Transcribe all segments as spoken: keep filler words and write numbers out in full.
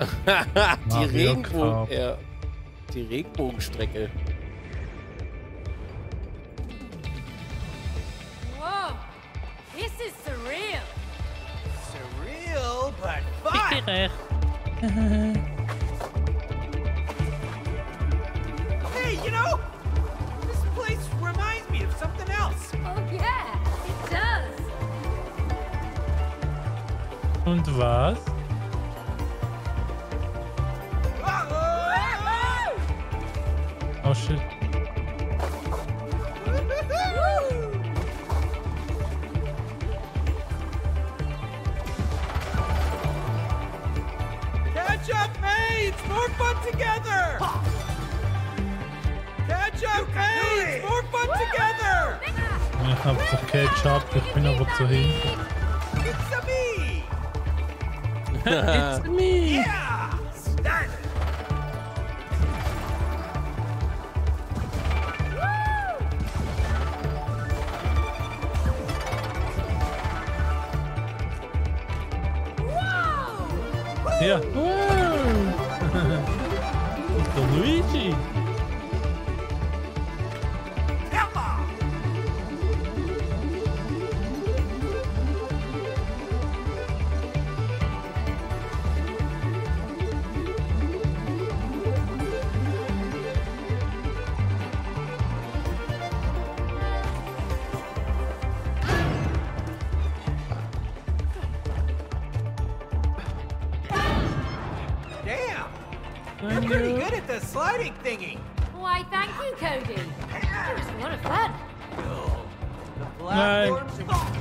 die Regenbogen, Kart. ja, die Regenbogenstrecke. Whoa, this is surreal. Surreal, but Ich fun. bin recht. Hey, you know, this place reminds me of something else. Oh yeah, it does. Und was? Oh shit. Catch up, mates! More fun together! Catch up, mates! More fun together! Ich hab so Ketchup, ich bin aber zu hinten. It's a me! It's me! Yeah! Stand it! Ja. Wow. Der Luigi. Come on! Damn! You're pretty good at the sliding thingy. Why, thank you, Cody. It was a lot of fun. The platforms are...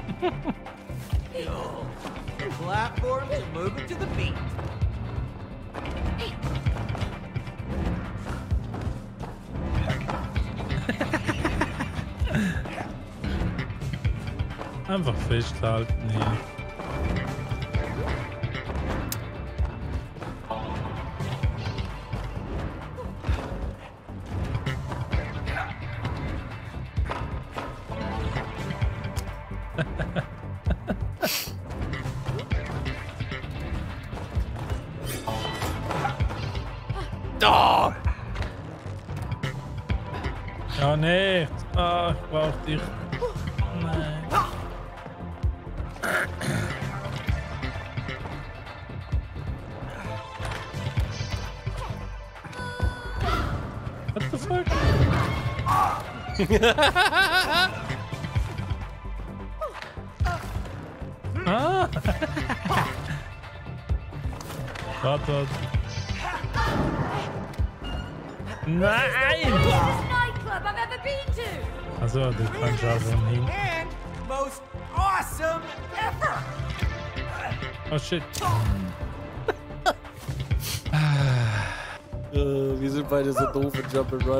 The platforms are moving to the beat. Einfach festhalten hier. Oh! Ja, nee. Ah, ich brauch dich. Nein. What the fuck? Ah! Warte, warte. Nein! Cutest nightclub I've ever been to. Also, du kannst einfach hin. And most awesome ever! Oh shit. Äh, wir sind beide so doof in Jump'n'Run.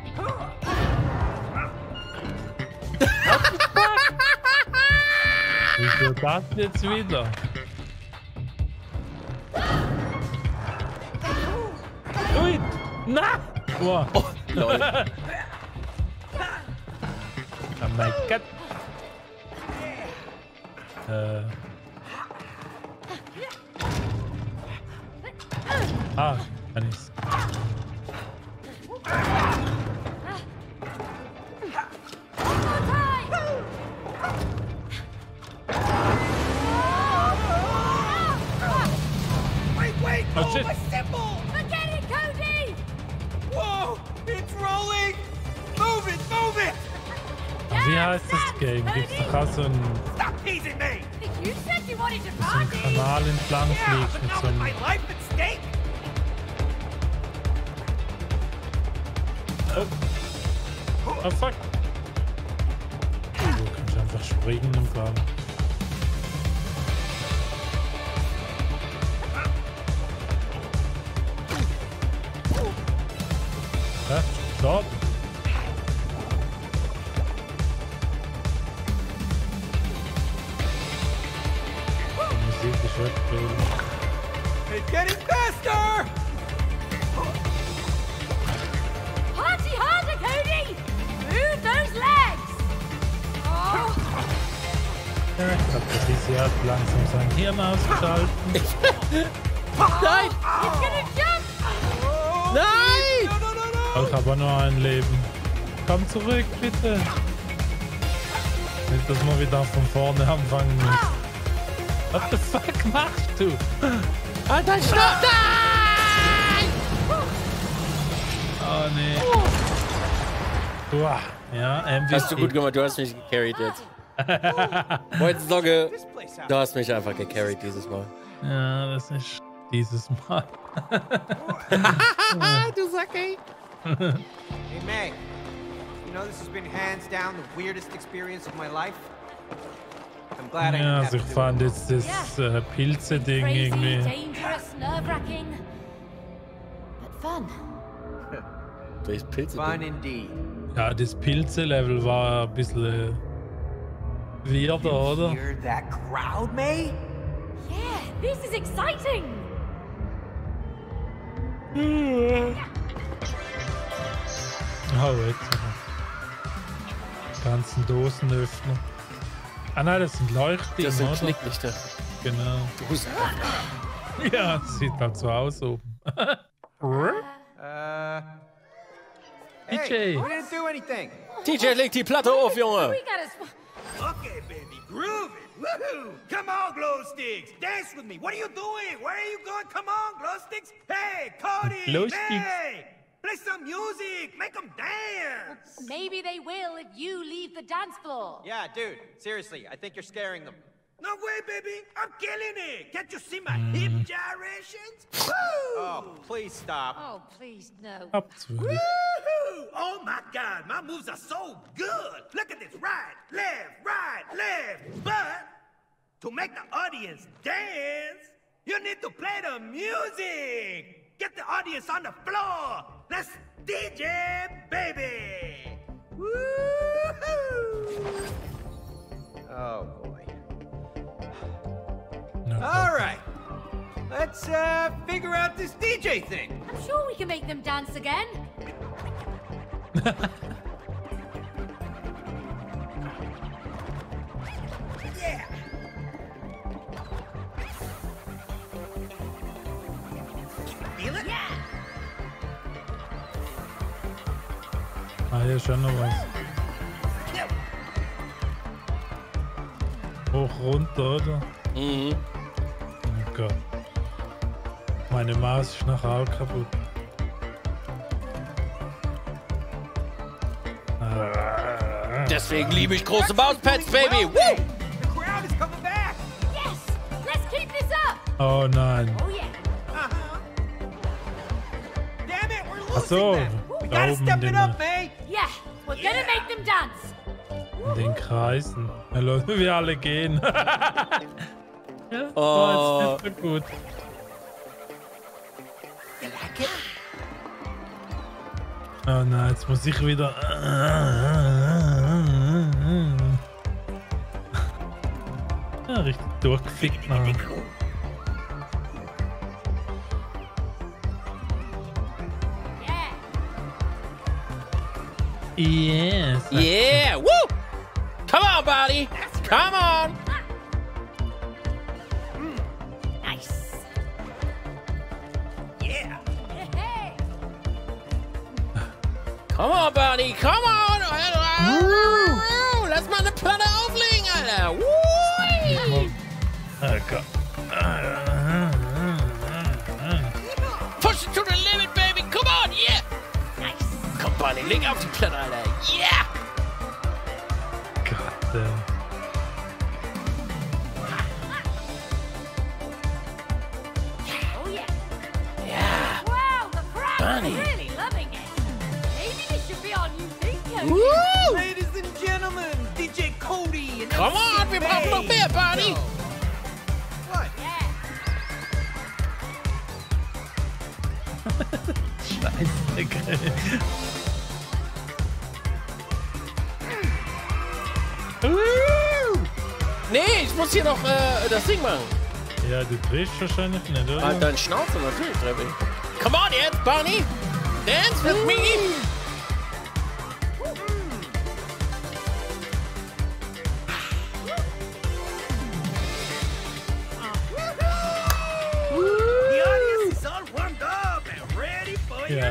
Wieso das jetzt wieder? Ui! Na! Wow. Oh, lol. Oh mein Gott. Äh. Ah, kann ich's. Wait, wait! Oh, Oh, shit. my symbol! Forget it, Cody. Whoa! It's rolling! Move it, move it! Wie heißt das Game? Gibt's doch auch so einen, Stop teasing me! You said you wanted to so einen party. Kanal entlang Yeah, fliegst but mit not so with einem... my life at stake! Oh fuck! Du kannst einfach springen im Kram. Ja, stopp! Die Musik ist wirklich... It's getting faster! Party harder, Cody. Move those legs. Oh, Ja, ich glaube, der Lisi hat langsam sein Hirn ausgeschaltet. Nein! It's gonna jump! Nein! No, no, no, no! Ich habe nur ein Leben. Komm zurück, bitte. Nicht, dass wir wieder von vorne anfangen müssen. What the fuck machst du? Alter, stopp! Nein! Oh nee. Uah. Ja, M V P. Hast du gut gemacht, du hast mich gecarried jetzt. Heute Sorge, This place out. du hast mich einfach gecarried dieses Mal. Ja, das ist dieses Mal. Du Sacke! Hey, May. You know this has been hands down the weirdest experience of my life. I'm glad I didn't Ja, have also to ich do fand it. jetzt das äh, Pilze-Ding Crazy, irgendwie. dangerous, nerve-wracking. But fun. Welches Pilze? Fun indeed. Ja, das Pilze-Level war ein bisschen äh, weirder, oder? Hear that crowd, May? Yeah, this is exciting! Oh, jetzt. Die ganzen Dosenöffner. Ah nein, das sind Leuchtdinger, Das sind oder? Knicklichter. Genau. Ja, das sieht halt so aus oben. Uh. D J. Hey, we didn't do anything. D J, leg die Platte auf, Junge! We got us. Okay, baby, groove it. Woohoo! Come on, glow sticks, dance with me. What are you doing? Where are you going? Come on, glow sticks. Hey, Cody, Glow sticks. hey, play some music. Make them dance. Maybe they will if you leave the dance floor. Yeah, dude. Seriously, I think you're scaring them. No way, baby. I'm killing it. Can't you see my hip gyrations? Woo! Oh, please stop. Oh, please, no. Ab zwölf. Woohoo! Oh my God, my moves are so good. Look at this, right, left, right, left. But to make the audience dance, you need to play the music. Get the audience on the floor. Let's D J, baby. Woohoo! Oh boy. No, All right. Let's uh figure out this D J thing. I'm sure we can make them dance again. Yeah. Feel it? Yeah. Ah, hier ist schon noch was. Hoch, runter, oder? Mhm. Oh Gott. Meine Maus ist nachher auch kaputt. Ah. Deswegen liebe ich große Mauspads, Baby! Woo! The crowd is coming back. Yes! Let's keep this up! Oh nein. Oh, yeah. Uh-huh. Damn it, we're losing Ach so. them. We Da gotta oben step it den, up, May. Yeah, we're gonna make them dance. in den Kreisen. Ja, Leute, wir alle gehen. Ja, Oh. war jetzt nicht so gut. Oh nein, jetzt muss ich wieder. Ja, richtig durchgefickt machen. Yeah. Yes. Yeah! Woo! Come on, buddy! Come on! Nice. Yeah. Hey. Come on, buddy! Come on! Lass mal eine Platte auflegen, Alter! Woo! Oh Gott. Push it to the limit, baby! Come on! Yeah! Nice. Komm, Buddy, leg auf die Platte, Alter! Yeah! Gott, äh. Oh, yeah. Yeah! Wow, the crowd's Bunny. really loving it. Maybe this should be our new thing, Cody. Woo! Ladies and gentlemen, D J Cody and Come M C on, wir brauchen noch mehr, Buddy! What? Yeah. Scheiße, geil. Nee, ich muss hier noch äh, das Ding machen. Ja, du drehst wahrscheinlich nicht, oder? Halt deinen Schnauze natürlich, Treppe. Come on jetzt, Bunny! Dance with me! The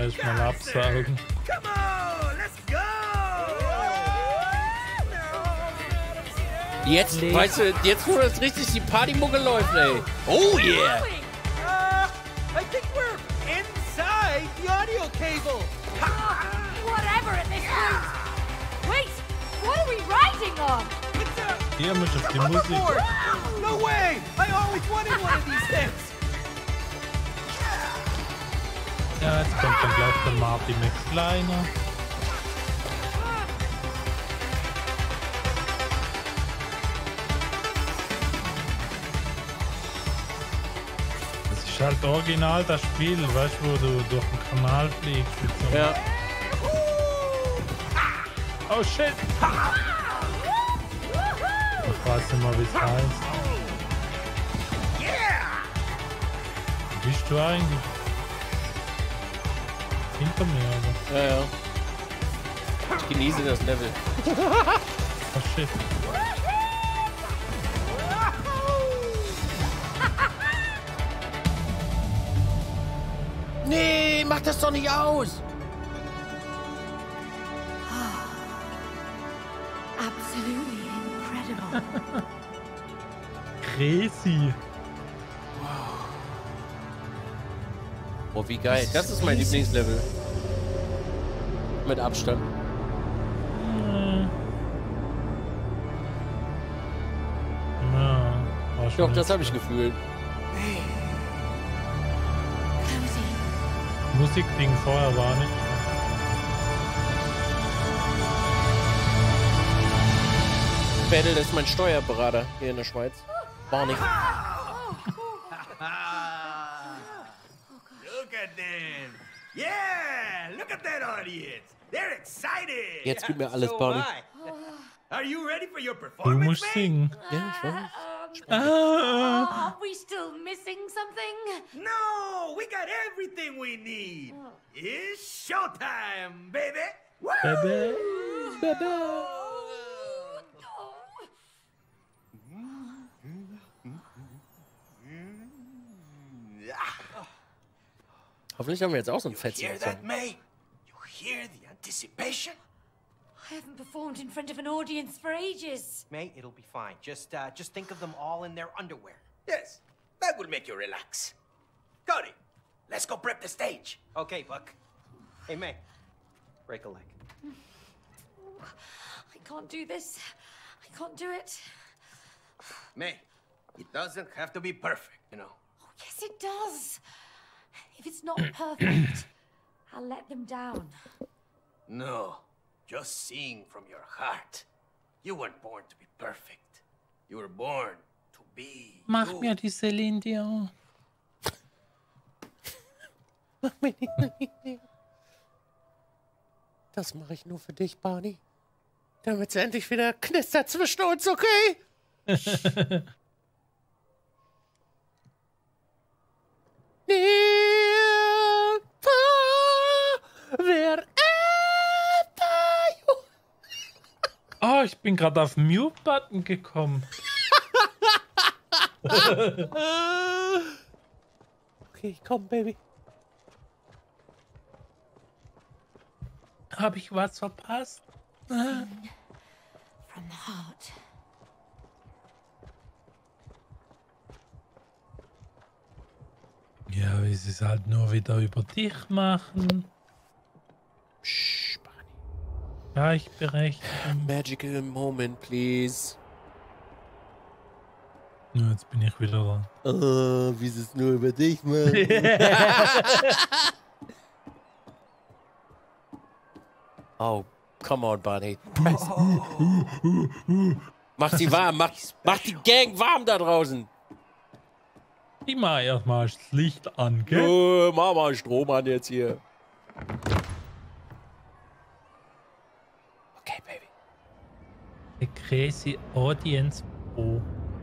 erstmal absaugen. Come on, let's go! Jetzt, weißt du, jetzt wo das richtig die Partymucke läuft, ey. Oh yeah! Uh, I think we're inside the audio cable. Whatever it this means. Wait, what are we riding on? It's a, Hier muss auf it's die a Musik. hoverboard. No way! I always wanted one of these things. Ja, jetzt kommt dann gleich der Marty McFlyner. Das ist halt original das Spiel, weißt du, wo du durch den Kanal fliegst. Mit so Ja. Oh shit! Ich weiß nicht mal, wie es heißt. Wo bist du eigentlich? Hinter mir, oder? Ja, ja. Ich genieße das Level. Oh shit. Nee, mach das doch nicht aus! Absolutely incredible. Crazy. Oh, wie geil. Das ist mein Lieblingslevel. Mit Abstand. Hm. Ja, war schon Doch, das habe ich gefühlt. Cozy. Musikding vorher war nicht. Battle ist mein Steuerberater hier in der Schweiz. War nicht. Look at them. Yeah, look at that audience. They're excited. Jetzt gib mir alles, So Barney. am I. Are you ready for your Du performance, musst man? singen. Ja, ich weiß. Um, Ah, are we still missing something? No, we got everything we need. It's showtime, baby. Woo! Baby. Hoffentlich haben wir jetzt auch so ein Hear Fettchen. that, May? You hear the anticipation? I haven't performed in front of an audience for ages. May, it'll be fine. Just, uh, just think of them all in their underwear. Yes, that will make you relax. Cody, let's go prep the stage. Okay, Buck. Hey, May. Break a leg. I can't do this. I can't do it. May, it doesn't have to be perfect, you know. Oh, yes, it does. If it's not perfect, I'll let them down. No, just sing from your heart. You weren't born to be perfect. You were born to be Mach you. mir die Celine Dion. Mach mir nicht. Das mache ich nur für dich, Barney. Damit es endlich wieder knistert zwischen uns, okay? Oh, ich bin gerade auf Mute-Button gekommen. Okay, komm, Baby. Habe ich was verpasst? From the heart. Ja, wie sie es halt nur wieder über dich machen. Psch, Barney. Gleichberechtigt. Magical moment, please. Ja, jetzt bin ich wieder dran. Oh, wie sie es nur über dich machen. Oh, come on, Barney. Press. Mach sie warm, mach, mach die Gang warm da draußen. Ich mach erstmal das Licht an, gell? Oh, mach mal Strom an jetzt hier. Okay, Baby. The Crazy Audience Pro.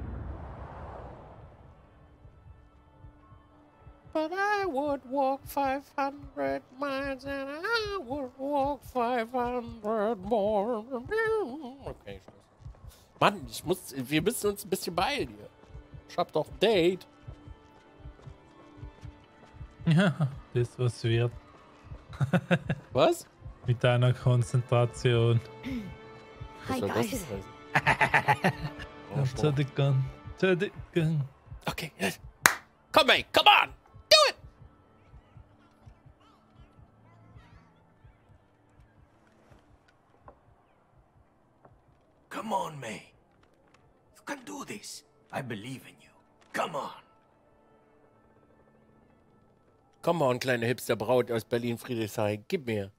But I would walk five hundred miles and I would walk five hundred more. Okay, scheiße. Mann, ich muss, wir müssen uns ein bisschen beeilen hier. Ich hab doch ein Date. Ja, das was wird. Was? Mit deiner Konzentration. Was Hi, soll das guys. denn heißen? Oh, Sport. Entschuldigung. Entschuldigung. Okay, yes. Komm, May, come on! Do it! Come on, May. You can do this. I believe in you. Come on. Come on, kleine Hipsterbraut aus Berlin-Friedrichshain. Gib mir.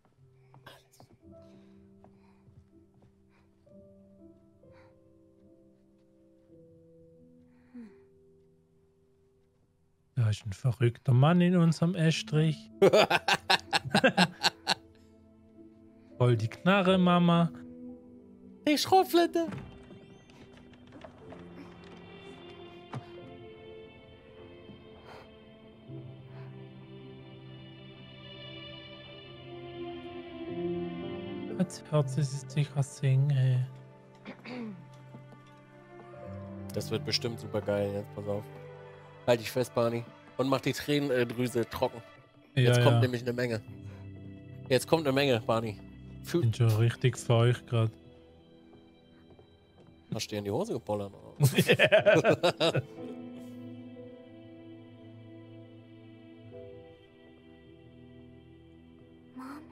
Da ist ein verrückter Mann in unserem Estrich. Voll die Knarre, Mama. Die Schrotflinte. Jetzt hört sie sich sicher singen. Das wird bestimmt super geil. Jetzt pass auf. Halt dich fest, Barney. Und mach die Tränendrüse trocken. Ja, Jetzt kommt ja. nämlich eine Menge. Jetzt kommt eine Menge, Barney. Fühl. Bin schon richtig feucht gerade. Hast du dir in die Hose gepollert? Mom,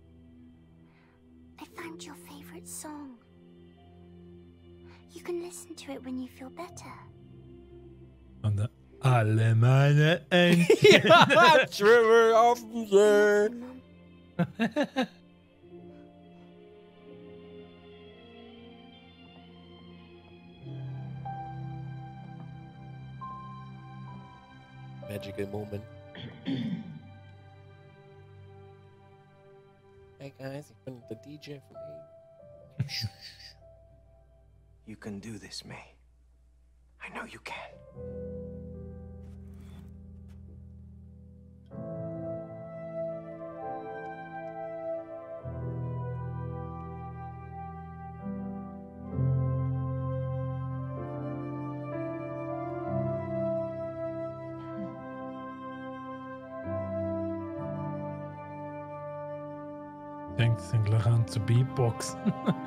I found your favorite song. You can listen to it when you feel better. Und dann alle meine Entchen. Ja, Schwimmen auf dem See. Mom, Magical moment. Hey guys, ich bin der D J von A. You can do this, May. I know you can. Denkt sie gleich an zu Beatboxen.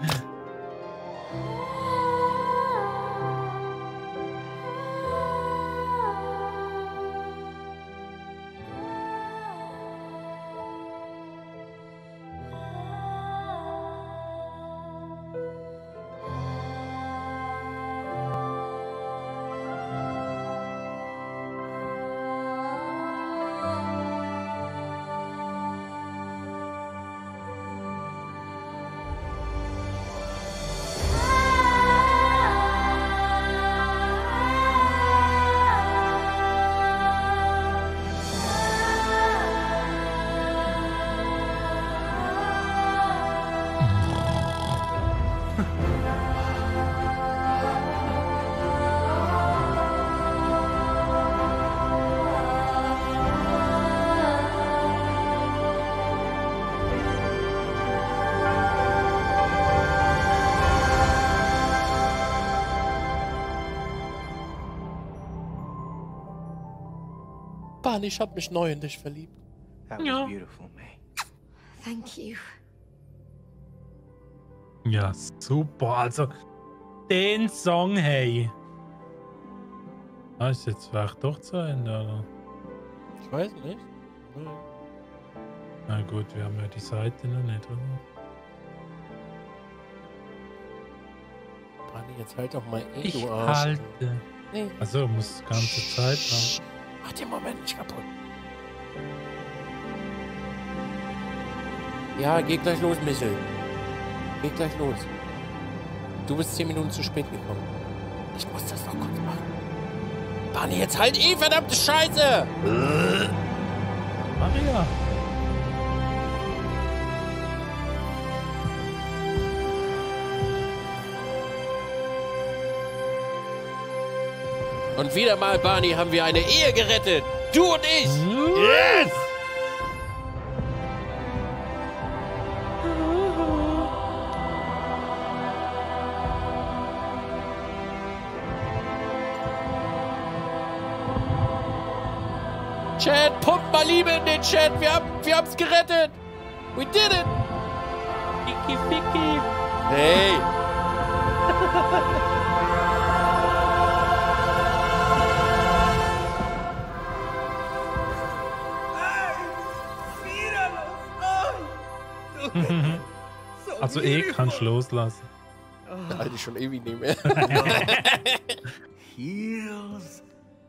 Barney, ich hab mich neu in dich verliebt. That was Ja. beautiful, May. thank you. Ja, super. Also, den Song, hey. Ah, ist jetzt vielleicht doch zu Ende, oder? Ich weiß nicht. Hm. Na gut, wir haben ja die Seite noch nicht, oder? Barney, jetzt halt doch mal eh, Ich du Arsch. halte. Nee. Also, muss die ganze Zeit haben. Psst. Mach den Moment nicht kaputt. Ja, geht gleich los, Michel. Geht gleich los. Du bist zehn Minuten zu spät gekommen. Ich muss das noch kurz machen. Barney, jetzt halt eh, verdammte Scheiße! Maria! Und wieder mal, Barney, haben wir eine Ehe gerettet. Du und ich. Yes! Chat, pumpt mal Liebe in den Chat. Wir haben, wir haben's gerettet. We did it! Ficky, ficky. Hey! Also eh kannst du loslassen. Alter, schon ewig nicht mehr. Heels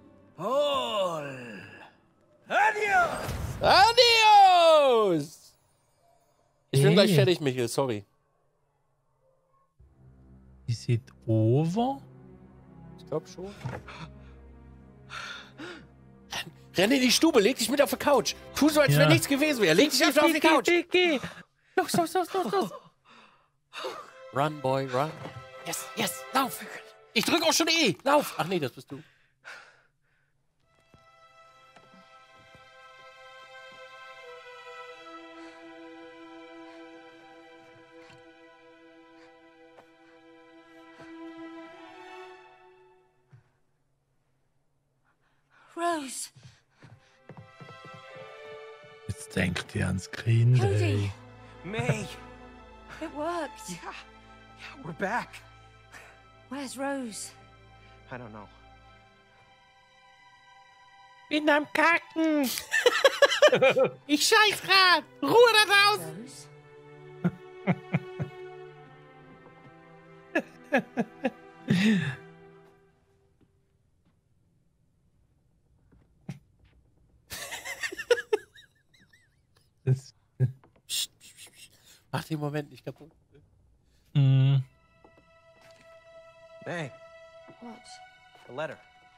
all. Adios! Adios! Ich bin Hey. gleich fertig, Michael, sorry. Is it over? Ich glaub schon. Renn, renn in die Stube, leg dich mit auf die Couch. Tu so, als Ja. wäre nichts gewesen wäre. Leg dich einfach auf die Couch. Ficky. Los, los, los, los, los. Run, boy, run. Yes, yes, lauf. Ich drück auch schon E. Lauf. Ach nee, das bist du. Rose. Jetzt denkt ihr ans Kind, Cody. ey. May. It worked. Yeah. Yeah, we're back. Where's Rose? I don't know. Bin am Kacken. Ich scheiß grad. Ruhe da draußen. Rose? Das, Mach den Moment nicht kaputt. mm, May, What? the letter.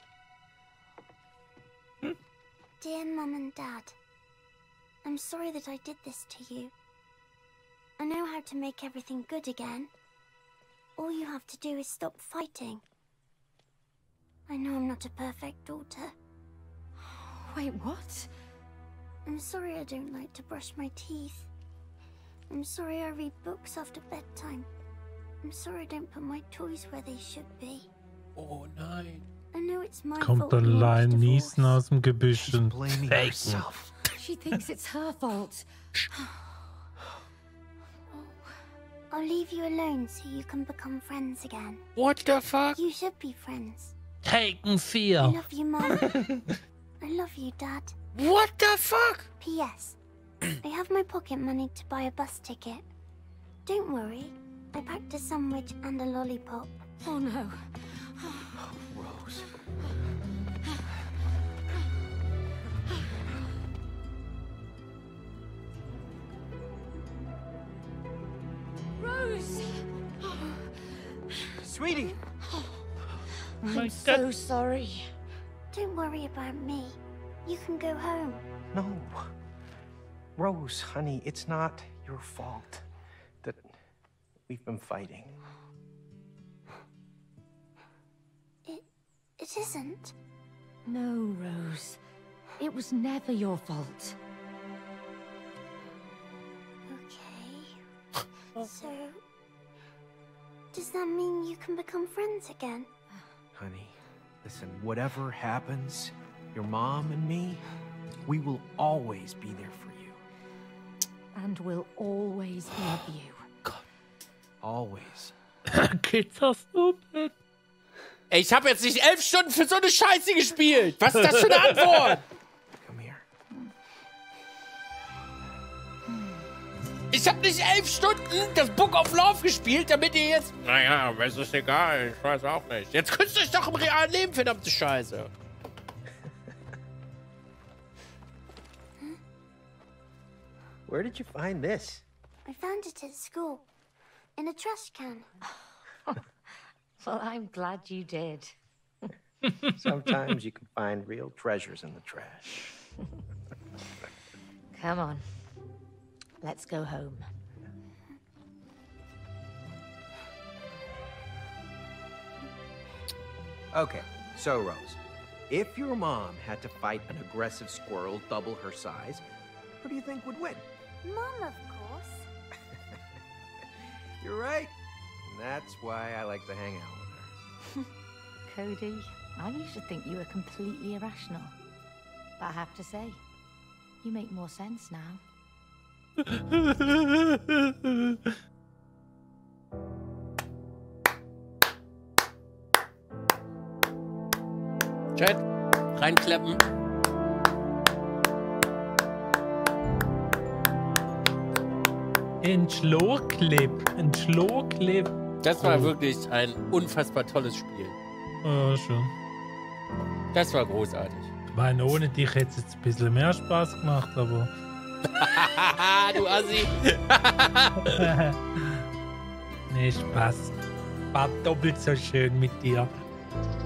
Dear Mum and Dad, I'm sorry that I did this to you. I know how to make everything good again. All you have to do is stop fighting. I know I'm not a perfect daughter. Wait, what? I'm sorry I don't like to brush my teeth. I'm sorry I read books after bedtime. I'm sorry I don't put my toys where they should be. Oh nein. I know it's my kommt fault. we want a allein divorce. Niesen aus dem Gebüsch She's und blaming faken. herself. She thinks it's her fault. I'll leave you alone so you can become friends again. What the fuck? You should be friends. Taken I vier. love you, Mum. I love you, Dad. What the fuck? P S. I have my pocket money to buy a bus ticket. Don't worry. I packed a sandwich and a lollipop. Oh no. Rose. Rose! Sweetie! I'm so sorry. Don't worry about me. You can go home. No. Rose, honey, it's not your fault that we've been fighting. It... it isn't. No, Rose. It was never your fault. Okay. So... does that mean you can become friends again? Honey, listen, whatever happens, your mom and me, we will always be there for you. And we'll always love you. Always. Kids are stupid. Ey, ich habe jetzt nicht elf Stunden für so eine Scheiße gespielt. Was ist das für eine Antwort? Come here. Ich habe nicht elf Stunden das Book of Love gespielt, damit ihr jetzt... Naja, aber es ist egal. Ich weiß auch nicht. Jetzt küsst euch doch im realen Leben, verdammte Scheiße. Where did you find this? I found it at school. In a trash can. Well, I'm glad you did. Sometimes you can find real treasures in the trash. Come on. Let's go home. Okay, so Rose, if your mom had to fight an aggressive squirrel double her size, who do you think would win? Mum, of course. You're right. And that's why I like to hang out with her. Cody, I used to think you were completely irrational. But I have to say, you make more sense now. Chat, reinklappen. Ein Schlohclip. Ein Schlohclip. Das war Oh. wirklich ein unfassbar tolles Spiel. Ja, schon. Das war großartig. Ich meine, ohne dich hätte es jetzt ein bisschen mehr Spaß gemacht, aber. Haha, du Assi. Nee, Spaß. War doppelt so schön mit dir.